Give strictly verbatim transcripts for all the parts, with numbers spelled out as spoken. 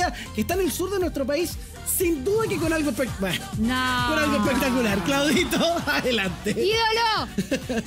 día que está en el sur de nuestro país, sin duda que con algo, espe bueno, no. con algo espectacular. Claudito, adelante. ¡Ídolo!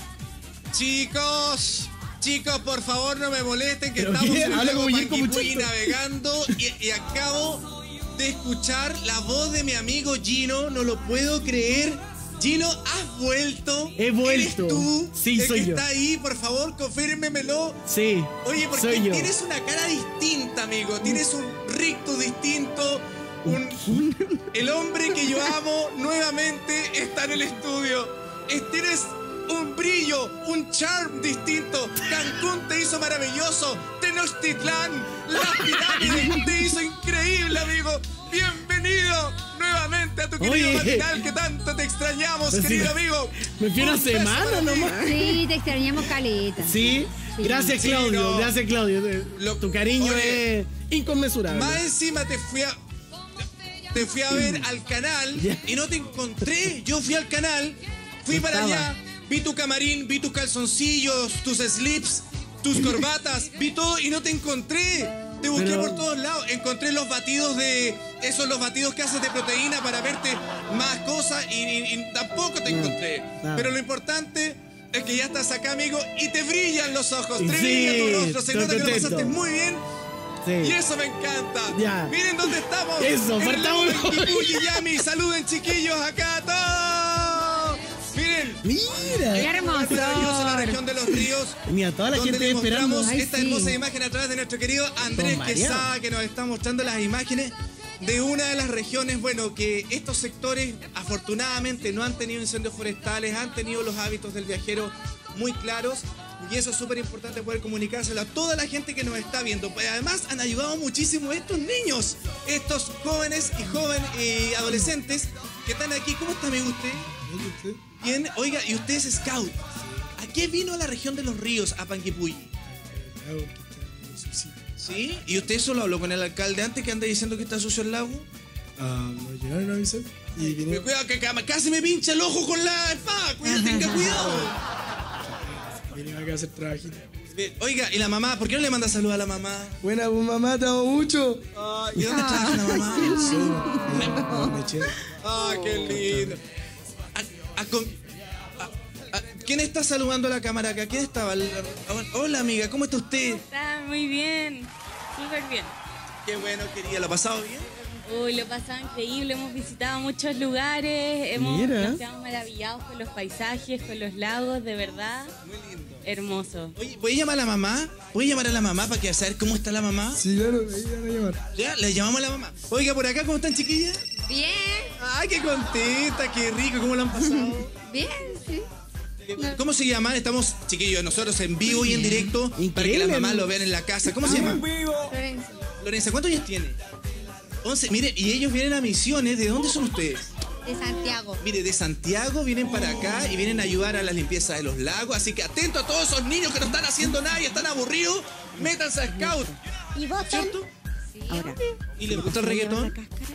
Chicos, chicos, por favor no me molesten, que ¿Pero estamos qué? en el Habla lago como Jacob Panguipulli Muchacho. navegando y, y acabo de escuchar la voz de mi amigo Gino, no lo puedo creer. Gino, ¿has vuelto? He vuelto. ¿Eres tú? Sí, el soy que yo. está ahí, por favor, confírmemelo. Sí, Oye, porque soy yo. tienes una cara distinta, amigo. Tienes un rictus distinto. Un, el hombre que yo amo nuevamente está en el estudio. Es- Tienes un brillo, un charm distinto. Cancún te hizo maravilloso. Tenochtitlán, las pirámides te hizo increíble, amigo. Bienvenido nuevamente a tu querido Oye. matinal que tanto te extrañamos, Pues sí, querido me- amigo. Me fui una Un beso semana para ti. nomás. Sí, te extrañamos caleta. Sí, gracias Sí, Claudio, no. gracias Claudio. Lo- Tu cariño Oye, es inconmensurable. Más encima te fui a. Te fui a ver al canal Ya. y no te encontré. Yo fui al canal, fui No para estaba. allá, vi tu camarín, vi tus calzoncillos, tus slips, tus corbatas, vi todo y no te encontré. Te busqué Pero- por todos lados. Encontré los batidos de. Esos los batidos que haces de proteína para verte más cosas y, y- y tampoco te encontré. nada. Pero lo importante es que ya estás acá, amigo, y te brillan los ojos, te Sí, brilla tu rostro. Se estoy nota que lo contento. pasaste muy bien. Sí. Y eso me encanta. Ya. Miren dónde estamos. Eso, en el partamos lago hoy. Panguipulli, Yami. Saluden, chiquillos, acá a todos. Miren. Mira. Qué hermoso. Maravilloso la región de los ríos. Mira, toda la donde gente le esperando. mostramos Ay, esta sí. hermosa imagen a través de nuestro querido Andrés Don Quesada, Mariano. que nos está mostrando las imágenes de una de las regiones, bueno, que estos sectores afortunadamente no han tenido incendios forestales, han tenido los hábitos del viajero muy claros. Y eso es súper importante poder comunicárselo a toda la gente que nos está viendo. Pues además han ayudado muchísimo estos niños, estos jóvenes y jóvenes y adolescentes que están aquí. ¿Cómo está, amigo, usted? Bien, oiga, y usted es scout. ¿A qué vino a la región de los ríos, a Panguipulli? ¿Sí? ¿Y usted solo habló con el alcalde antes que anda diciendo que está sucio el lago? Ah, nos llegaron a avisar y Me vinieron, cuidado que ca- casi me pincha el ojo con la espada. Cuidado, tenga cuidado. vinieron acá a hacer trabajito. Bien, oiga, ¿y la mamá? ¿Por qué no le manda saludos a la mamá? Buena, pues, mamá, te amo mucho. Ay, ¿y dónde trabaja la mamá? Sí, no, me eché. ¡Ah, qué lindo! A- a con- a- a- ¿Quién está saludando a la cámara acá? ¿Quién estaba? Hola, amiga, ¿cómo está usted? Está muy bien, súper bien. Qué bueno, querida. ¿Lo ha pasado bien? Uy, lo pasado increíble, hemos visitado muchos lugares, hemos, Mira. nos quedamos maravillados con los paisajes, con los lagos, de verdad, Muy lindo. hermoso. Oye, ¿puedes llamar a la mamá? ¿Puedes llamar a la mamá para que saber cómo está la mamá? Sí, claro, ahí van a llamar. Ya, le llamamos a la mamá. Oiga, por acá, ¿cómo están, chiquillas? Bien, ¡Ay, qué contenta, qué rico! ¿Cómo lo han pasado? bien, sí. ¿Cómo se llama? Estamos, chiquillos, nosotros en vivo y en directo para que Increíble. la mamá lo vean en la casa. ¿Cómo se llama? Florencia. Lorenza, ¿cuántos años tiene? once. Mire, y ellos vienen a misiones. ¿De dónde son ustedes? De Santiago. Mire, de Santiago vienen para acá y vienen a ayudar a la limpieza de los lagos. Así que atento a todos esos niños que no están haciendo nada y están aburridos. Métanse a Scout. ¿Y vos, ¿Cierto? Ahora, ¿Y les gusta el reggaetón?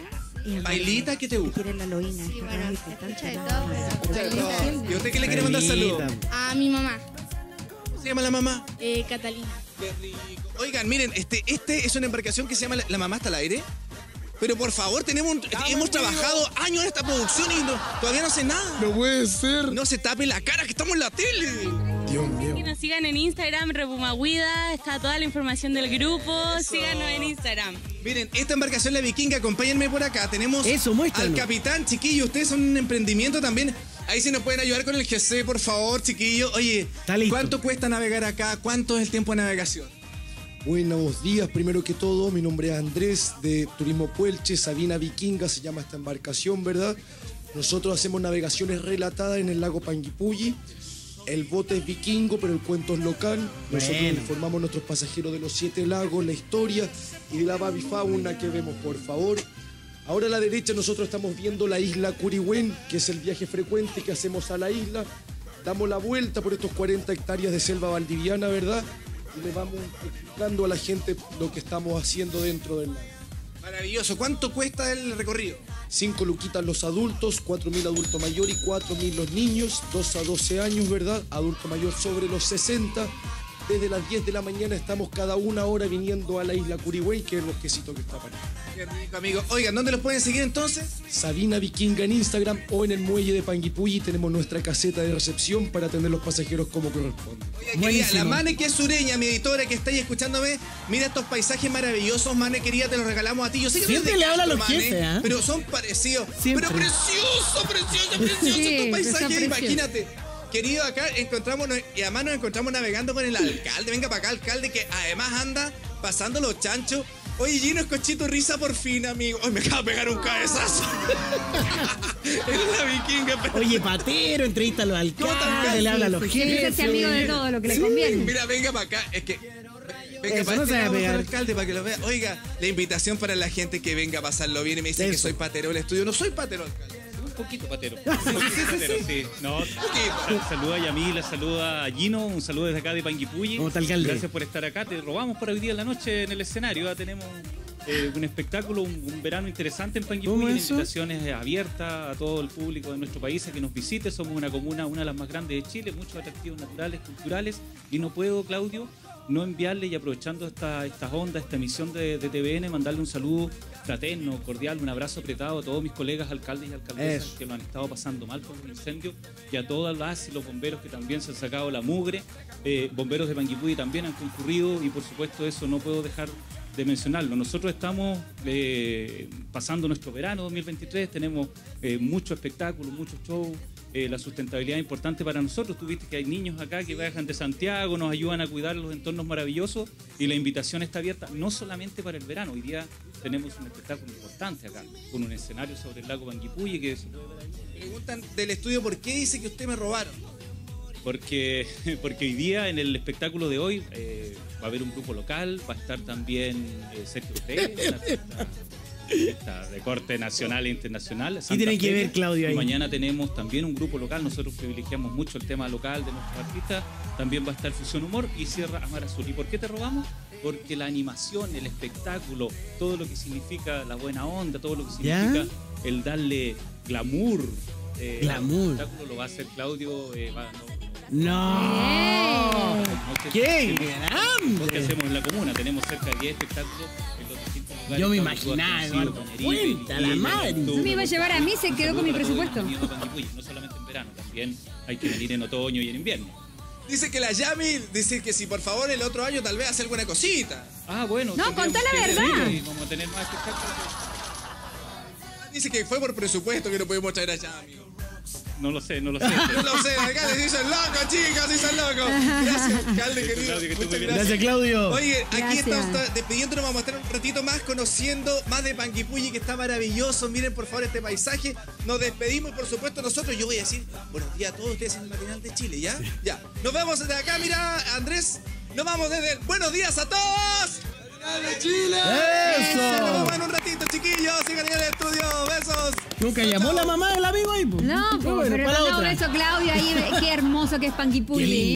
y Bailita, ¿qué te gusta? quiere la loína. Sí, bueno, escucha de todo, pero ¿Y bailita. a usted qué le quiere mandar saludos? A mi mamá, ¿Cómo se llama la mamá? eh, Catalina. Qué rico. Oigan, miren, este, este es una embarcación que se llama La, La Mamá está al aire. Pero por favor, tenemos un- hemos trabajado años en esta producción y no- todavía no hace nada. No puede ser. No se tape la cara que estamos en la tele. Dios mío. Que nos sigan en Instagram, Repumaguida, está toda la información del grupo, síganos en Instagram. Miren, esta embarcación La Vikinga, acompáñenme por acá. Tenemos Eso, muéstranos. al capitán, chiquillo. Ustedes son un emprendimiento también. Ahí sí nos pueden ayudar con el G C, por favor, chiquillo. Oye, Está listo. ¿cuánto cuesta navegar acá? ¿Cuánto es el tiempo de navegación? Buenos días, primero que todo, mi nombre es Andrés de Turismo Puelche, Sabina Vikinga se llama esta embarcación, ¿verdad? Nosotros hacemos navegaciones relatadas en el lago Panguipulli. El bote es vikingo, pero el cuento es local. Nosotros Bueno. informamos a nuestros pasajeros de los siete lagos, la historia y de la babifauna que vemos, por favor. Ahora a la derecha nosotros estamos viendo la isla Curihuén, que es el viaje frecuente que hacemos a la isla. Damos la vuelta por estos cuarenta hectáreas de selva valdiviana, ¿verdad? Y le vamos explicando a la gente lo que estamos haciendo dentro del lago. Maravilloso. ¿Cuánto cuesta el recorrido? Cinco luquitas los adultos, cuatro mil adulto mayor y cuatro mil los niños, dos a doce años, ¿verdad? Adulto mayor sobre los sesenta. Desde las diez de la mañana estamos cada una hora viniendo a la isla Curigüey, que es el bosquecito que está para allá. Qué rico, amigo. Oigan, ¿dónde los pueden seguir entonces? Sabina Vikinga en Instagram o en el muelle de Panguipulli tenemos nuestra caseta de recepción para atender los pasajeros como corresponde. Oiga, querida, la Mane que es sureña, mi editora que está ahí escuchándome, mira estos paisajes maravillosos, Mane querida, te los regalamos a ti. Yo sé que Siempre no es de le habla a los Castro, Mane, jefes, ¿ah? pero son parecidos. Siempre. Pero precioso, precioso, precioso Sí, estos son paisajes, preciosos. imagínate. Querido, acá encontramos, y además nos encontramos navegando con el alcalde. Venga para acá, alcalde, que además anda pasando los chanchos. Oye, Gino Escochito, risa por fin, amigo. Hoy me acaba de pegar un cabezazo. Es la Vikinga. pero- Oye, patero, entrevista a los alcaldes, le habla a los Sí, es jefes. ese amigo de todo lo que le conviene. Mira, venga para acá. Es que. Venga Eso para no este se va a lado, pegar. alcalde, para que lo vea. Oiga, la invitación para la gente que venga a pasarlo bien y me dice que Eso. soy patero del estudio. No soy patero, alcalde. Un poquito patero. Un poquito patero, sí. No, sal- saluda a Yamila, saluda a Gino, un saludo desde acá de Panguipulli. ¿Cómo está, alcalde? Gracias por estar acá. Te robamos para hoy día en la noche en el escenario. Ya tenemos eh, un espectáculo, un, un verano interesante en ¿Cómo Panguipulli. La eso? invitación es abierta a todo el público de nuestro país a que nos visite. Somos una comuna, una de las más grandes de Chile, muchos atractivos naturales, culturales. Y no puedo, Claudio, no enviarle y aprovechando esta, estas ondas, esta emisión de, de T V N, mandarle un saludo fraterno, cordial, un abrazo apretado a todos mis colegas alcaldes y alcaldesas Eso. que lo han estado pasando mal por los incendios y a todas las y los bomberos que también se han sacado la mugre. Eh, bomberos de Panguipulli también han concurrido y por supuesto eso no puedo dejar de mencionarlo. Nosotros estamos eh, pasando nuestro verano dos mil veintitrés, tenemos eh, mucho espectáculo, muchos shows. Eh, la sustentabilidad es importante para nosotros. Tú viste que hay niños acá que viajan de Santiago, nos ayudan a cuidar los entornos maravillosos y la invitación está abierta no solamente para el verano. Hoy día tenemos un espectáculo importante acá, con un escenario sobre el lago Panguipulli que se puede ver ahí. Preguntan del estudio por qué dice que usted me robaron. Porque, porque hoy día en el espectáculo de hoy eh, va a haber un grupo local, va a estar también eh, Sergio Pérez, una artista- artista de corte nacional e internacional. Santa tiene que Fe. ver, Claudio, ahí? Y mañana tenemos también un grupo local, nosotros privilegiamos mucho el tema local de nuestros artistas, también va a estar Fusión Humor y cierra Amar Azul. ¿Y por qué te robamos? Porque la animación, el espectáculo, todo lo que significa la buena onda, todo lo que ¿Ya? significa el darle glamour, eh, Glamour. al espectáculo lo va a hacer Claudio. eh, va- no- No. Noches- ¡Qué Porque grande! hacemos en la comuna, tenemos cerca de diez espectáculos en los distintos lugares. Yo me Estamos todas imaginaba, conocidos, Eduardo, Cañaripe, cuenta, la Liquilla, madre. Ñuñoa, No me iba a llevar a mí, se un quedó saludo con mi para todos presupuesto. los amigos de Panguipulli, no solamente en verano, también hay que venir en otoño y en invierno. Dice que la Yami dice que si por favor el otro año tal vez hace alguna cosita. Ah, bueno. No, tendríamos contá la que- verdad. sí, vamos a tener más espectáculos. Dice que fue por presupuesto que no pudimos traer a Yami. No lo sé, no lo sé. No lo sé, alcalde, si son locos, chicos, si son locos. Gracias, alcalde, querido. Claudio, que estés Muchas muy bien. gracias. Gracias, Claudio. Oye, aquí Gracias. estamos despidiéndonos, vamos a estar un ratito más conociendo más de Panguipulli, que está maravilloso. Miren por favor este paisaje. Nos despedimos y por supuesto nosotros, yo voy a decir buenos días a todos ustedes en el matinal de Chile, ¿ya? Ya. Nos vemos desde acá, mira, Andrés. Nos vamos desde el buenos días a todos. Matinal de Chile. Nos ¡Eso! vemos en un ratito, chiquillos. Sigan en el estudio. Besos. Nunca llamó la mamá del amigo ahí, pues. No, Qué po, bueno, pero para la no, otra. eso, Claudia, ahí, qué hermoso que es Panguipulli. Qué lindo.